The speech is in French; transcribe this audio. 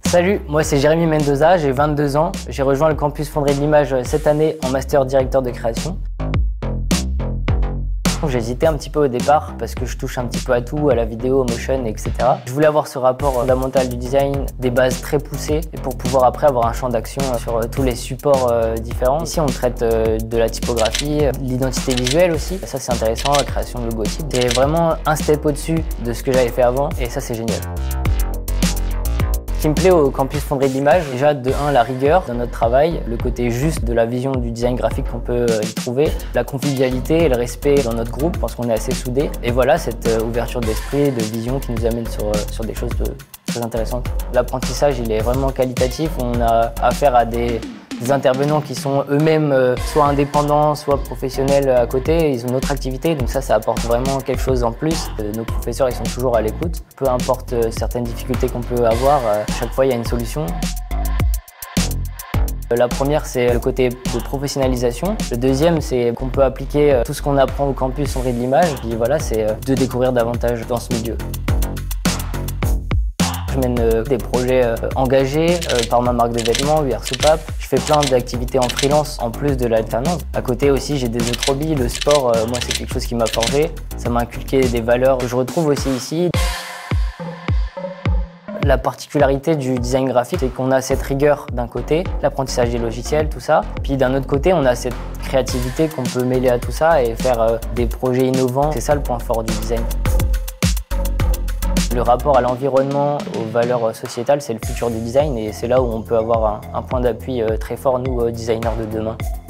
Salut, moi c'est Jérémy Mendoza, j'ai 22 ans. J'ai rejoint le campus Fonderie de l'Image cette année en master directeur de création. J'hésitais un petit peu au départ parce que je touche un petit peu à tout, à la vidéo, au motion, etc. Je voulais avoir ce rapport fondamental du design, des bases très poussées et pour pouvoir après avoir un champ d'action sur tous les supports différents. Ici on traite de la typographie, l'identité visuelle aussi. Ça c'est intéressant, la création de logotypes. C'est vraiment un step au-dessus de ce que j'avais fait avant et ça c'est génial. Ce qui me plaît au campus Fonderie de l'Image, déjà de 1 la rigueur dans notre travail, le côté juste de la vision du design graphique qu'on peut y trouver, la convivialité et le respect dans notre groupe parce qu'on est assez soudés. Et voilà cette ouverture d'esprit, de vision qui nous amène sur des choses très intéressantes. L'apprentissage il est vraiment qualitatif, on a affaire à des intervenants qui sont eux-mêmes soit indépendants, soit professionnels à côté, ils ont une autre activité, donc ça apporte vraiment quelque chose en plus. Nos professeurs ils sont toujours à l'écoute, peu importe certaines difficultés qu'on peut avoir, à chaque fois il y a une solution. La première c'est le côté de professionnalisation, le deuxième c'est qu'on peut appliquer tout ce qu'on apprend au campus Fonderie de l'Image, et puis voilà c'est de découvrir davantage dans ce milieu. Je mène des projets engagés par ma marque de vêtements, UR Soupape. Je fais plein d'activités en freelance en plus de l'alternance. À côté aussi, j'ai des autres hobbies. Le sport, moi, c'est quelque chose qui m'a forgé. Ça m'a inculqué des valeurs que je retrouve aussi ici. La particularité du design graphique, c'est qu'on a cette rigueur d'un côté, l'apprentissage des logiciels, tout ça. Puis d'un autre côté, on a cette créativité qu'on peut mêler à tout ça et faire des projets innovants. C'est ça le point fort du design. Le rapport à l'environnement, aux valeurs sociétales, c'est le futur du design et c'est là où on peut avoir un point d'appui très fort, nous, designers de demain.